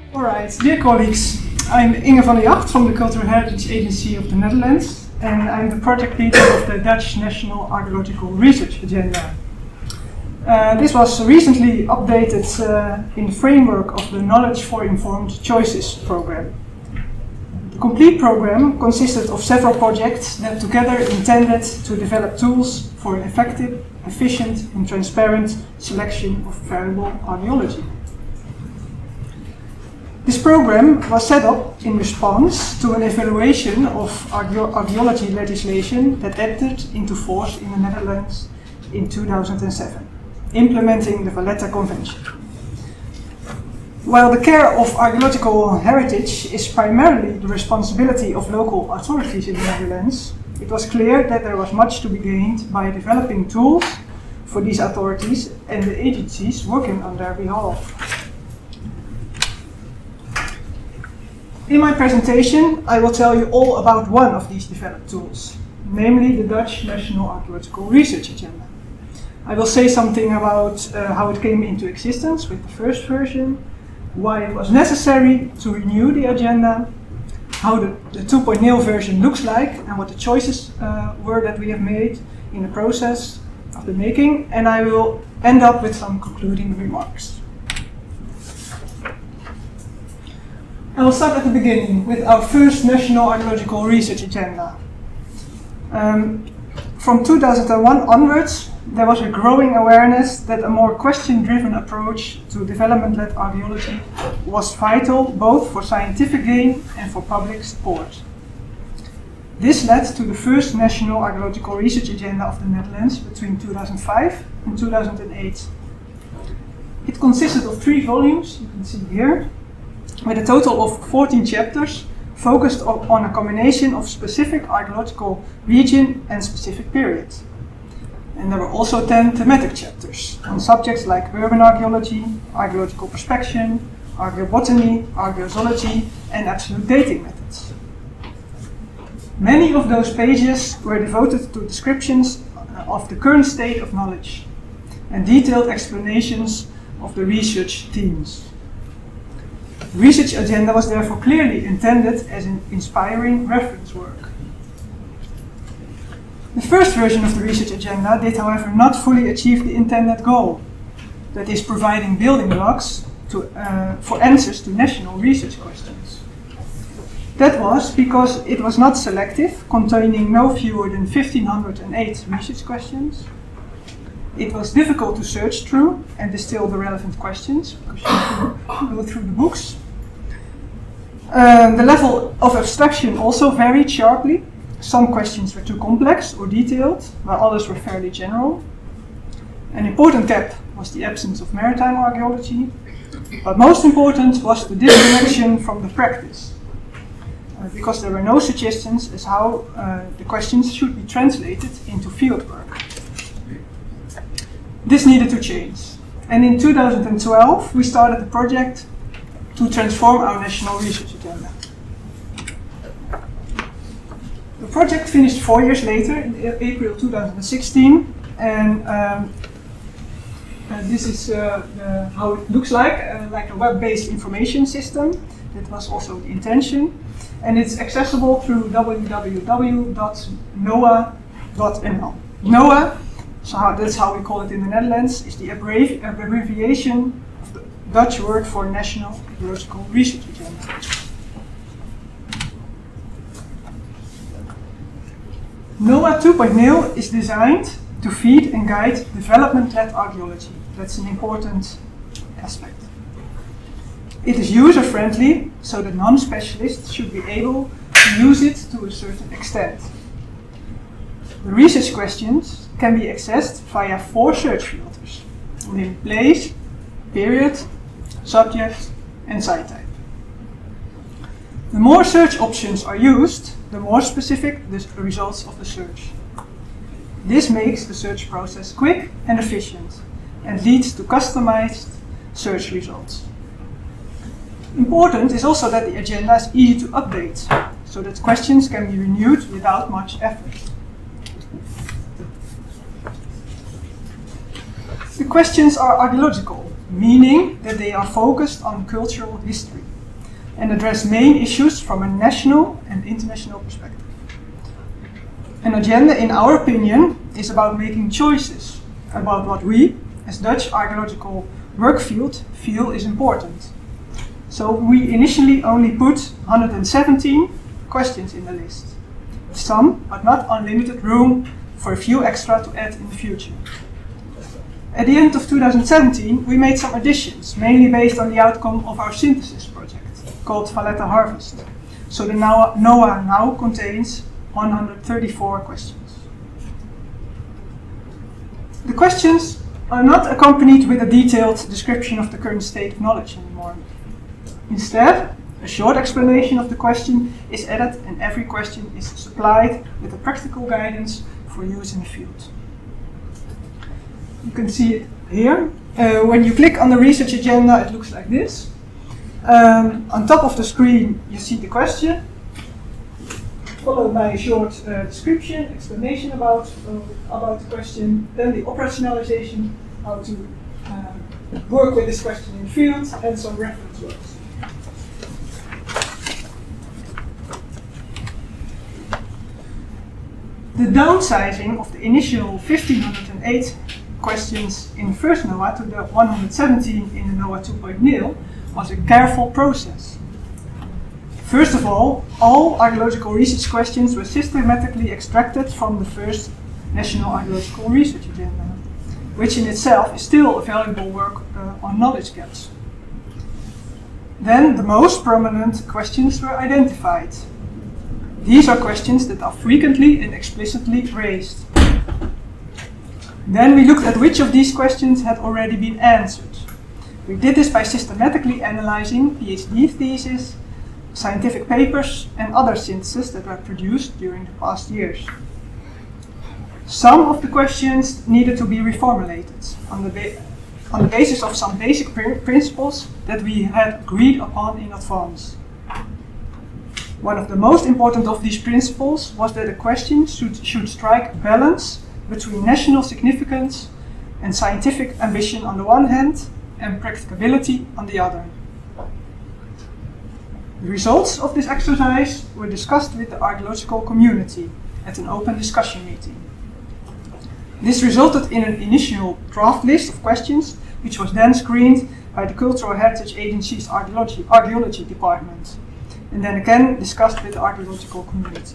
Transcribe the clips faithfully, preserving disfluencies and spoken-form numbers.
Alright, dear colleagues, I'm Inge van der Jacht from the Cultural Heritage Agency of the Netherlands, and I'm the project leader of the Dutch National Archaeological Research Agenda. Uh, this was recently updated uh, in the framework of the Knowledge for Informed Choices program. The complete program consisted of several projects that together intended to develop tools for an effective, efficient and transparent selection of variable archaeology. This program was set up in response to an evaluation of archaeology legislation that entered into force in the Netherlands in two thousand seven, implementing the Valletta Convention. While the care of archaeological heritage is primarily the responsibility of local authorities in the Netherlands, it was clear that there was much to be gained by developing tools for these authorities and the agencies working on their behalf. In my presentation, I will tell you all about one of these developed tools, namely the Dutch National Archaeological Research Agenda. I will say something about uh, how it came into existence with the first version, why it was necessary to renew the agenda, how the, the two point oh version looks like, and what the choices uh, were that we have made in the process of the making, and I will end up with some concluding remarks. I will start at the beginning with our first National Archaeological Research Agenda. Um, from two thousand one onwards, there was a growing awareness that a more question-driven approach to development-led archaeology was vital both for scientific gain and for public support. This led to the first National Archaeological Research Agenda of the Netherlands between two thousand five and two thousand eight. It consisted of three volumes, you can see here, with a total of fourteen chapters focused on a combination of specific archaeological region and specific period. And there were also ten thematic chapters on subjects like urban archaeology, archaeological prospection, archaeobotany, archaeozoology, and absolute dating methods. Many of those pages were devoted to descriptions of the current state of knowledge and detailed explanations of the research themes. The research agenda was therefore clearly intended as an inspiring reference work. The first version of the research agenda did, however, not fully achieve the intended goal, that is, providing building blocks to, uh, for answers to national research questions. That was because it was not selective, containing no fewer than one thousand five hundred eight research questions. It was difficult to search through and distill the relevant questions, because you have to go through the books. Uh, the level of abstraction also varied sharply. Some questions were too complex or detailed, while others were fairly general. An important gap was the absence of maritime archaeology, but most important was the disconnection from the practice, uh, because there were no suggestions as how uh, the questions should be translated into fieldwork. This needed to change, and in two thousand twelve we started a project to transform our national research agenda. The project finished four years later, in April two thousand sixteen, and um, uh, this is uh, the, how it looks like, uh, like a web-based information system. That was also the intention, and it's accessible through w w w dot noa dot n l. NOAA, so how, that's how we call it in the Netherlands, is the abbrevi abbreviation of the Dutch word for National Archaeological Research Agenda. NOAA two point oh is designed to feed and guide development-led archaeology. That's an important aspect. It is user-friendly, so that non-specialists should be able to use it to a certain extent. The research questions can be accessed via four search filters, namely place, period, subject, and site type. The more search options are used, the more specific the results of the search. This makes the search process quick and efficient, and leads to customized search results. Important is also that the agenda is easy to update, so that questions can be renewed without much effort. The questions are archaeological, meaning that they are focused on cultural history. and address main issues from a national and international perspective. An agenda, in our opinion, is about making choices about what we, as Dutch archaeological work field, feel is important. So we initially only put one hundred seventeen questions in the list. Some, but not unlimited room for a few extra to add in the future. At the end of two thousand seventeen, we made some additions, mainly based on the outcome of our synthesis project, called Valletta Harvest. So the NOAA now contains one hundred thirty-four questions. The questions are not accompanied with a detailed description of the current state of knowledge anymore. Instead, a short explanation of the question is added, and every question is supplied with a practical guidance for use in the field. You can see it here. Uh, when you click on the research agenda, it looks like this. Um, on top of the screen, you see the question, followed by a short uh, description, explanation about, uh, about the question, then the operationalization, how to uh, work with this question in the field, and some reference works. The downsizing of the initial one thousand five hundred eight questions in the first NOAA to the one hundred seventeen in the NOAA two point oh was a careful process. First of all, all archaeological research questions were systematically extracted from the first National Archaeological Research Agenda, which in itself is still a valuable work uh, on knowledge gaps. Then the most prominent questions were identified. These are questions that are frequently and explicitly raised. Then we looked at which of these questions had already been answered. We did this by systematically analyzing PhD theses, scientific papers, and other syntheses that were produced during the past years. Some of the questions needed to be reformulated on the, ba on the basis of some basic pr principles that we had agreed upon in advance. One of the most important of these principles was that a question should, should strike a balance between national significance and scientific ambition on the one hand, and practicability on the other. The results of this exercise were discussed with the archaeological community at an open discussion meeting. This resulted in an initial draft list of questions, which was then screened by the Cultural Heritage Agency's Archaeology, Archaeology Department, and then again discussed with the archaeological community.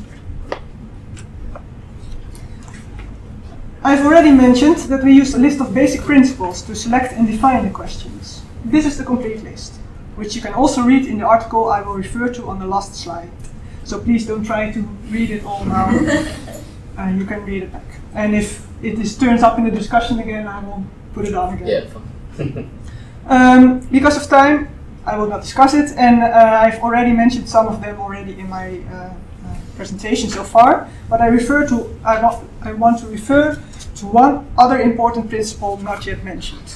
I've already mentioned that we used a list of basic principles to select and define the questions. This is the complete list, which you can also read in the article I will refer to on the last slide. So please don't try to read it all now. uh, you can read it back. And if it is, turns up in the discussion again, I will put it on again. Yeah. um, because of time, I will not discuss it, and uh, I've already mentioned some of them already in my uh, uh, presentation so far. But I refer to, I, wa I want to refer to one other important principle not yet mentioned.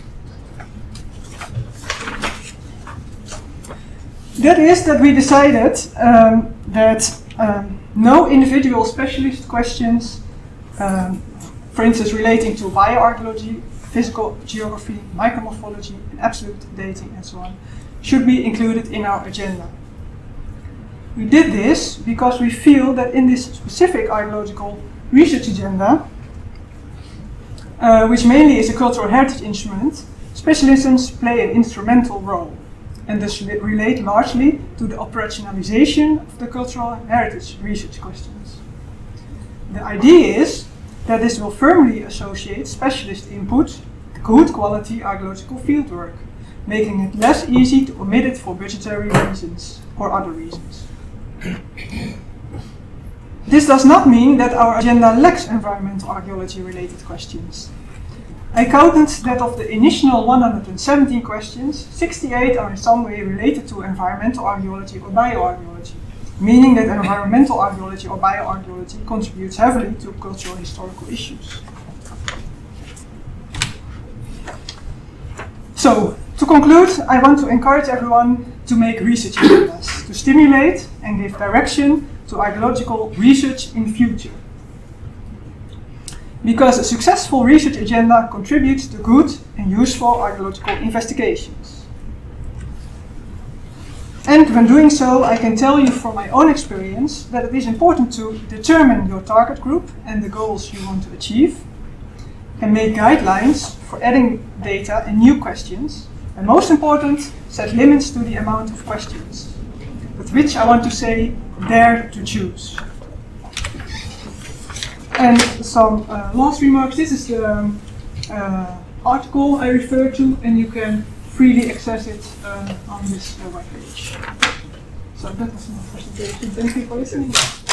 That is that we decided um, that um, no individual specialist questions, um, for instance relating to bioarchaeology, physical geography, micromorphology, and absolute dating, and so on, should be included in our agenda. We did this because we feel that in this specific archaeological research agenda, uh, which mainly is a cultural heritage instrument, specialisms play an instrumental role, and thus relate largely to the operationalization of the cultural heritage research questions. The idea is that this will firmly associate specialist input with good quality archaeological fieldwork, making it less easy to omit it for budgetary reasons or other reasons. This does not mean that our agenda lacks environmental archaeology related questions. I counted that of the initial one hundred seventeen questions, sixty-eight are in some way related to environmental archaeology or bioarchaeology, meaning that environmental archaeology or bioarchaeology contributes heavily to cultural historical issues. So, to conclude, I want to encourage everyone to make research agendas, to stimulate and give direction to archaeological research in the future. Because a successful research agenda contributes to good and useful archaeological investigations. And when doing so, I can tell you from my own experience that it is important to determine your target group and the goals you want to achieve, and make guidelines for adding data and new questions, and most important, set limits to the amount of questions, with which I want to say, dare to choose. And some uh, last remarks. This is the um, uh, article I refer to, and you can freely access it uh, on this uh, webpage. So that was my presentation. Thank you for listening.